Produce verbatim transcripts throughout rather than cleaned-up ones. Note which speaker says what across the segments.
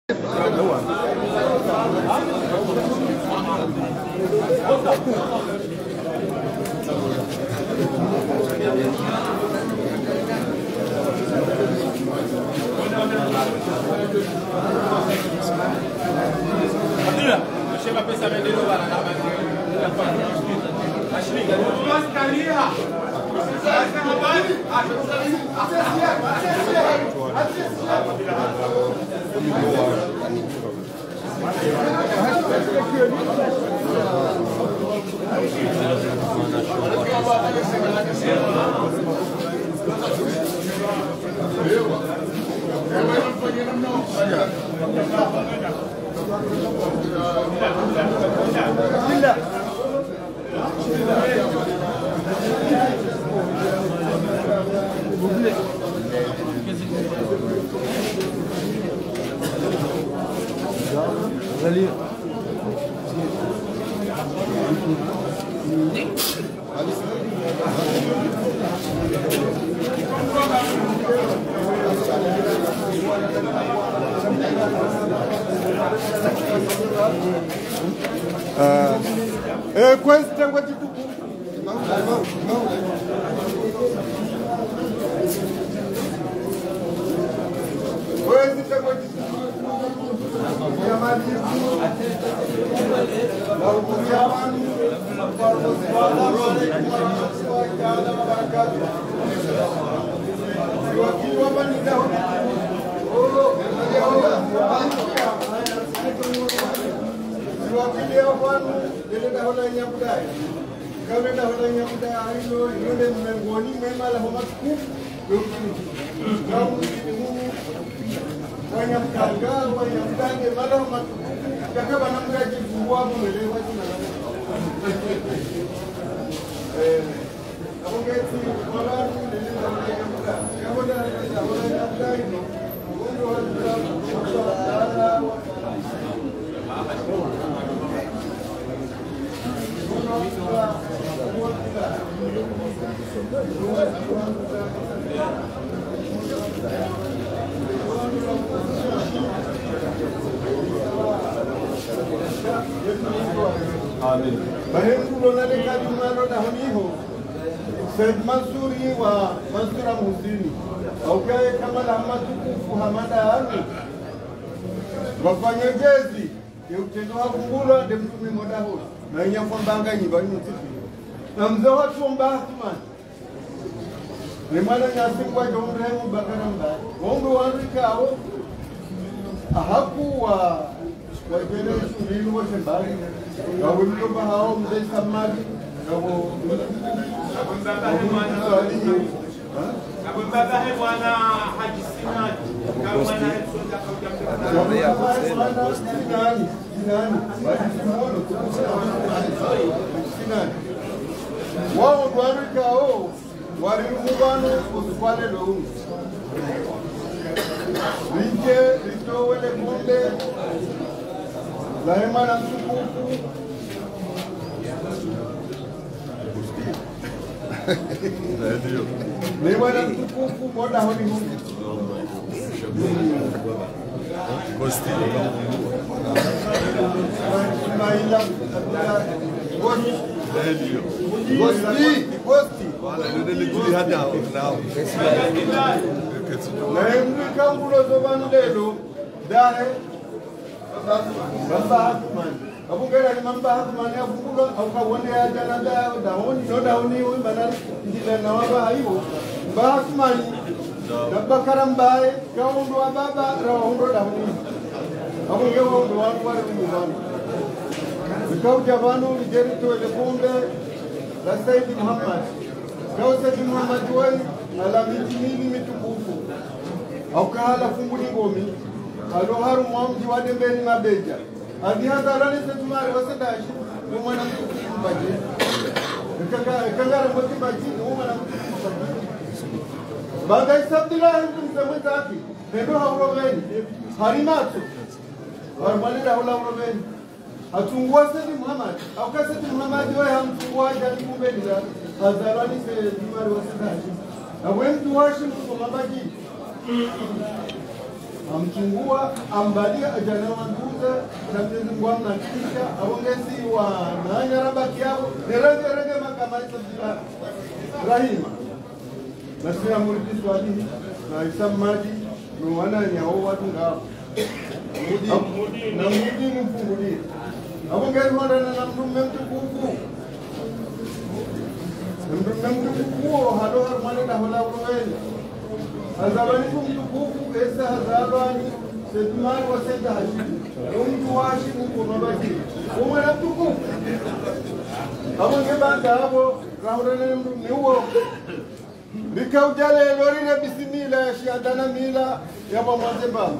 Speaker 1: Eh, questo è quanto tu. Questo è quanto tu. Amin. Bahem kulonale kadumano na hamiho. Said Mansuri wa Mansura Musini. Okay, kama la matukufu Hamada Ali. Wafanya jezi ya utendo wa kungula de mtume modaho. Na nyamba mbanga nyiba nyuti. Na mzee watu mbahman. Ni mwana nyasi kwa jomre mbakara mba. Wongo wanrikao ahaku wa wajele shurilu wa tembari. Kau itu bahau menjadi samadi, kau
Speaker 2: Abang Baba hewana Haji Sinan, kau mana sudah kau jam
Speaker 1: Sinan. Wao tuari kau, wari mubano uswale loum. Rike, rito wele kunde, lahema na sukuku. Ni wana tukufu moda honi honi.
Speaker 3: Gosti.
Speaker 1: Maila. Gosti. Gosti. Gosti.
Speaker 3: Wala ndio nilikuwa hata nao.
Speaker 1: Na mimi kangulo zobanu lelo dare baba hatman. Abungera ni mamba hatman ya fungulo au kawone ya jana da daoni no daoni huyu bana ndile na waba hiyo. Bahasman dabba karambaye kaundo wa baba rawondo daoni. Abungera ndo watu wale kumwana. Vikao javano lijeri to ile kumbe la Said Muhammad. Kau Said Muhammad wai ala miti mingi mitukufu. Au kahala funguli ngomi. Alo haru mwamji wade mbeni mabeja. Adi hata rani setumari wasedashi. Umana mtukufu mbaji. Kangara mwati mbaji. Umana mtukufu mbaji. Bagai sabdila hintu msemweta haki. Nendo hauroveni. Harimatu. Harumali rahula hauroveni. Atungua Said Muhammad. Au ka Said Muhammad wai hamtungua jadi kumbeni la. Hazarani setumari wasedashi. Na wentu washi mtu mabaji. amchungua ambalia ajana wanduza na Mwenyezi Mungu amnakisha aongezi wa nanya rabaki yao nerege rege makamaiza bila rahima nasira mulki swali na isamaji no wana nyao watu ngao mudi na mudi mpungudi aongezi wanda na mtume mtukufu mtume mtukufu hado harmane na hola uweni azabani mtukufu esa hazabani sedmani wasenda hashimi umtu washimu kumabaki umwana mtukufu amonge banda hapo rahurene niwo likaujale lorine bisimila ya shiandana mila ya pamoja baba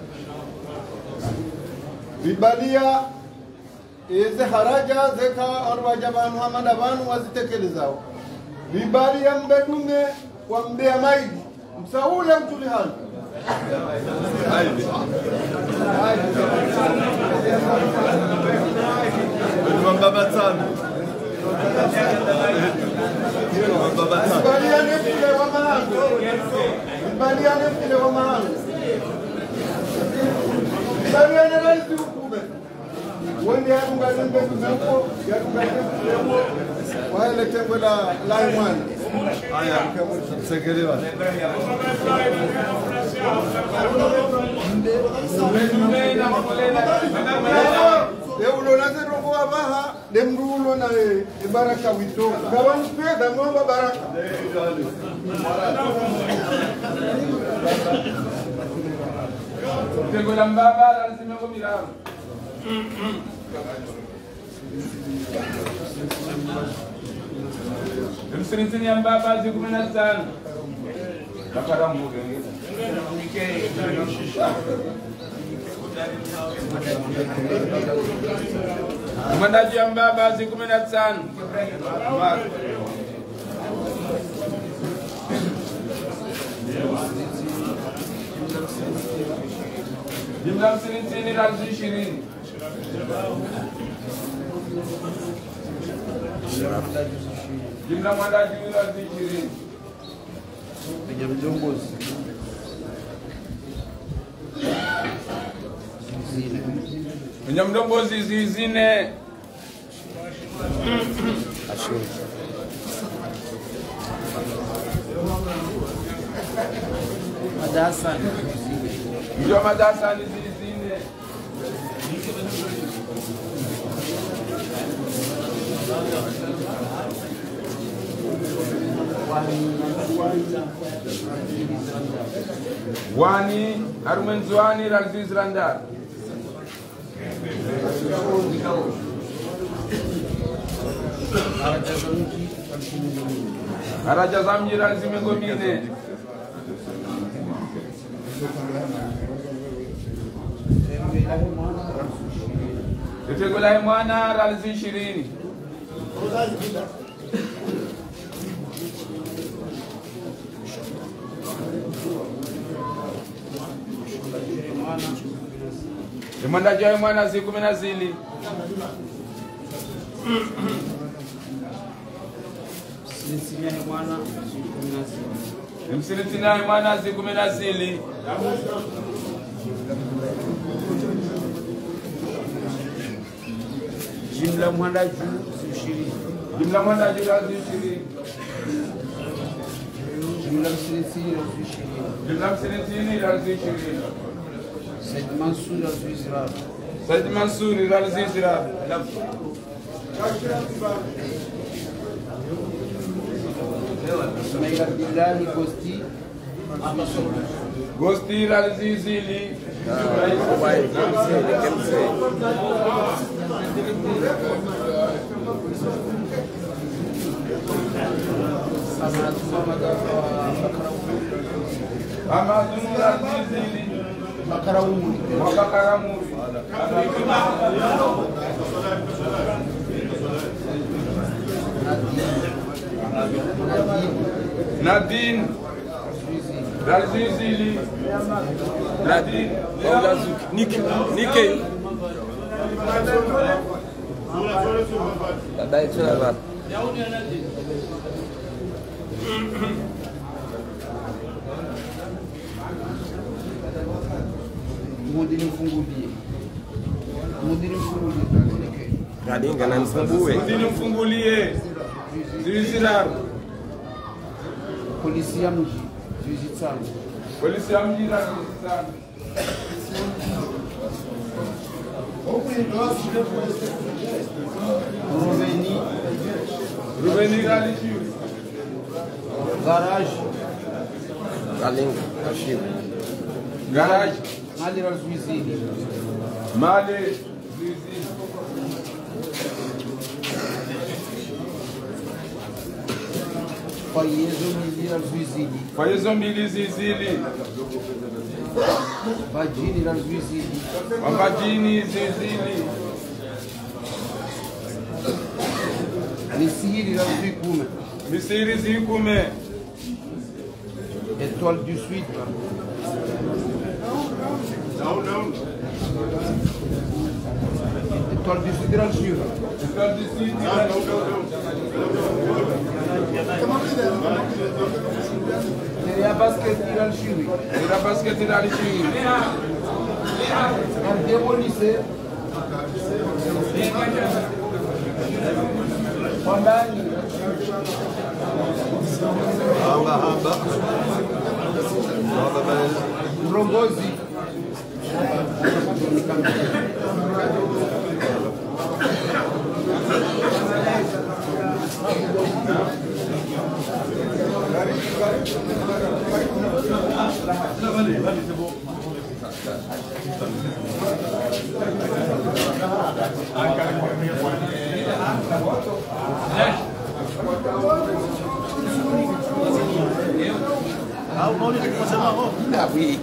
Speaker 1: vibalia eze haraja zeka arwaja banu hamada banu wazitekelezao vibalia mbedume wa mbea maidi msaule mtulihani
Speaker 3: Haidi. Mbaba tano. Mbaba tano.
Speaker 1: vibalia nefile wa mahangu vibalia nefile wa mahangu vibalia neraisi ukume wende yarunga nimbedu meko yarunga nimbedu waele tengo la lai mwana
Speaker 3: Aya, sekelewa.
Speaker 1: Eulo na zero kwa baha demrulo na baraka wito kawan peda ngomba baraka
Speaker 4: Tengo la mbaba lazima ngomilao Msiritini ya mbaba ziku kumi na tano Bakara mbuge Mwandaji ya mbaba ziku kumi na tano Jumla msiritini razi ishirini Jumla mwandaji razi ishirini
Speaker 5: Penye mjongozi
Speaker 4: Penye mdombozi zizine
Speaker 5: Ashuri Madasa
Speaker 4: Mjua madasa ni zizine Wani Arumenzwani Raziz Randar Araja Zamji Razime Ngomine Tetegula mwana Razi ishirini Mwandaji wa mwana zi kumi na zili
Speaker 5: Msiritini ya mwana kumi na zili
Speaker 4: Msiritini ya mwana zi kumi na zili
Speaker 5: Jumla mwanda juu ishirini
Speaker 4: Jumla mwandaji razi ishirini
Speaker 5: Jumla msiritini razi ishirini
Speaker 4: Jumla msiritini razi ishirini
Speaker 5: Said Mansur razi Israel
Speaker 4: Said Mansuri razi Israel
Speaker 5: Ismail Abdullahi Kosti
Speaker 4: Gosti razi zili Amadou razi zili
Speaker 5: Bakara Umuri
Speaker 4: Mabakara Muri Nadine Razizili Nadine
Speaker 5: Nike Nike Dai chela Mudini mfungulie. Mudini mfungulie.
Speaker 6: Galinga na mfungue.
Speaker 4: Mudini mfungulie. Ziziraru.
Speaker 5: Polisi ya mji. Zizitano.
Speaker 4: Polisi ya mji na zizitano.
Speaker 5: Ruveni.
Speaker 4: Ruveni Galishiu.
Speaker 5: Garage.
Speaker 6: Galinga, Ashiu.
Speaker 4: Garage.
Speaker 5: Mali Razwizini.
Speaker 4: Mali Zizini.
Speaker 5: Fayezo Mili Razwizini.
Speaker 4: Fayezo Mili Zizili.
Speaker 5: Vajini Razwizini.
Speaker 4: Wabajini Zizili.
Speaker 5: Misiri Razwikume.
Speaker 4: Misiri Zikume.
Speaker 5: Étoile du Sud.
Speaker 4: Não, não.
Speaker 5: Étoile du Sud Razwir.
Speaker 4: Étoile du Sud. Não, não, não.
Speaker 5: Seria a basquete Razwir.
Speaker 4: Era basquete Razwir.
Speaker 5: Demolissé. Pandani.
Speaker 3: Hamba, hamba. Hamba bale.
Speaker 5: Mrongozi.
Speaker 6: Ah oui.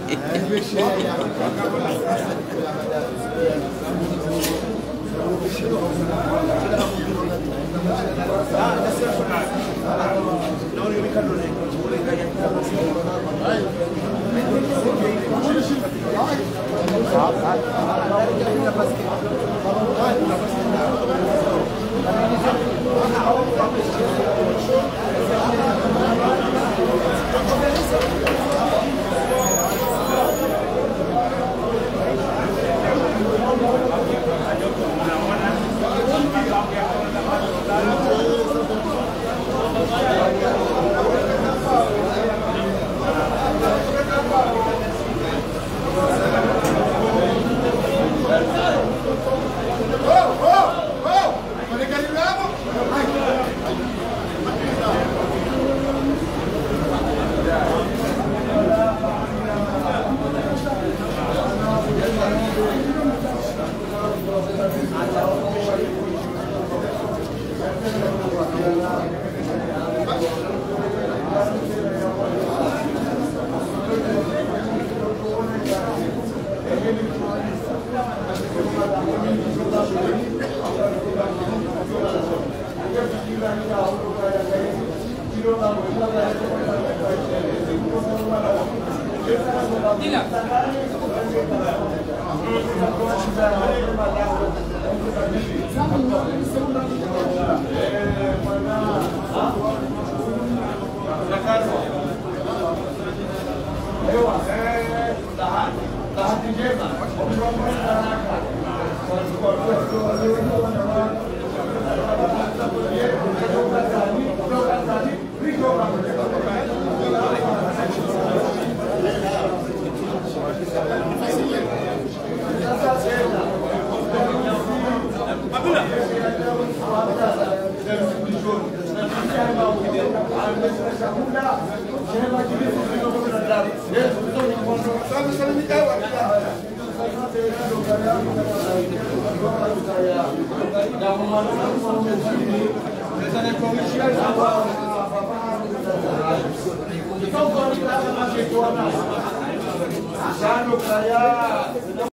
Speaker 1: Então,